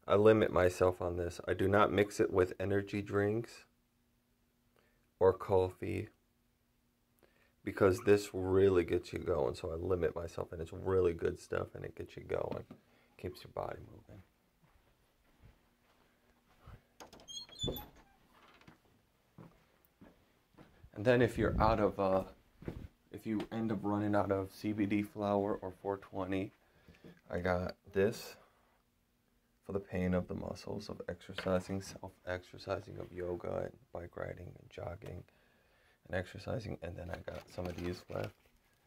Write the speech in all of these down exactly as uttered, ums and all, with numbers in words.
I limit myself on this. I do not mix it with energy drinks or coffee because this really gets you going. So I limit myself, and it's really good stuff, and it gets you going. Keeps your body moving. And then if you're out of, uh, if you end up running out of C B D flower or four twenty, I got this for the pain of the muscles of exercising, self-exercising, of yoga and bike riding and jogging and exercising. And then I got some of these left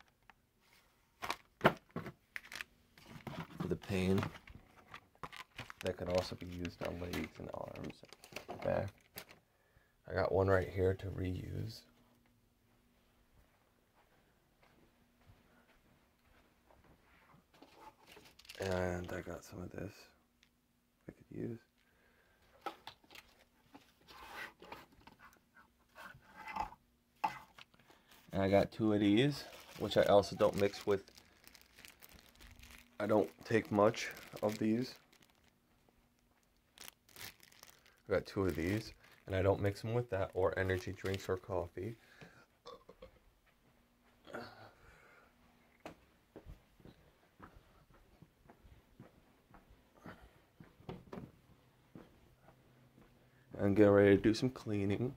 for the pain that could also be used on legs and arms and back. I got one right here to reuse. And I got some of this I could use. And I got two of these, which I also don't mix with. I don't take much of these. I got two of these, and I don't mix them with that or energy drinks or coffee. I'm getting ready to do some cleaning.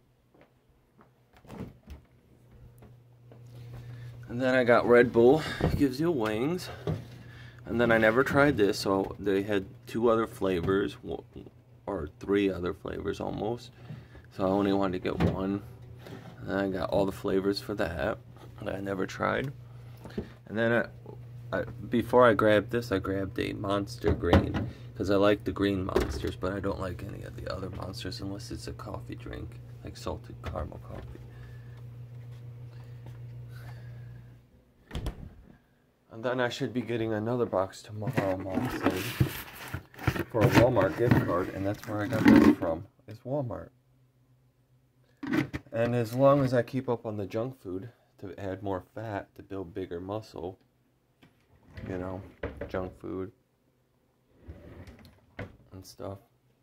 And then I got Red Bull, it gives you wings. And then I never tried this, so they had two other flavors, or three other flavors almost. So I only wanted to get one. And then I got all the flavors for that, that I never tried. And then I, I, before I grabbed this, I grabbed a Monster Green. Because I like the green Monsters, but I don't like any of the other Monsters unless it's a coffee drink, like salted caramel coffee. And then I should be getting another box tomorrow, Mom said, for a Walmart gift card, and that's where I got this from, is Walmart. And as long as I keep up on the junk food to add more fat to build bigger muscle, you know, junk food and stuff.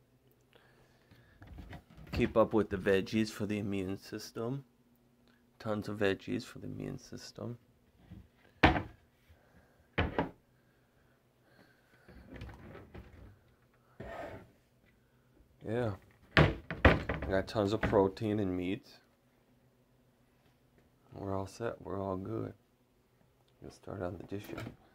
Keep up with the veggies for the immune system. Tons of veggies for the immune system. Yeah. I got tons of protein and meat. We're all set. We're all good. We'll start on the dish.